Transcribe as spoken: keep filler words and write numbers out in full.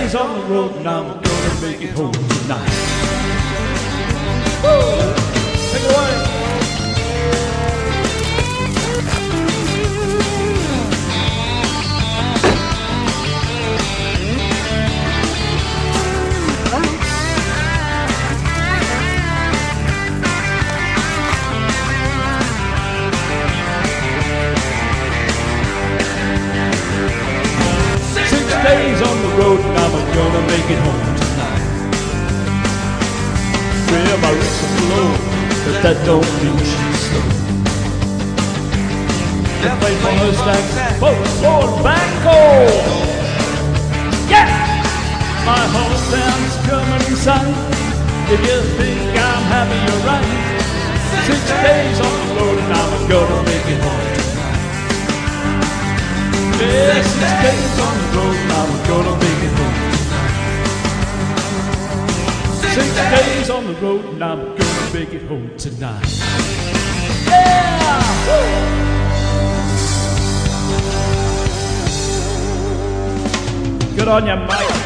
days on the road and I'm gonna make it home tonight. Woo! Take it away. Days on the road and I'm gonna make it home tonight. Well, my wrists are low, but that don't mean she's slow. The faithful Mustangs, folks going back home. Yeah! My hometown's coming in sight. If you think I'm happy, you're right. Six days on the road and I'm gonna make it home tonight. Yeah, six days on the road and I'm gonna make it home tonight. Six days on the road and I'm gonna make it home tonight. Yeah! Woo! Good on you, Mike.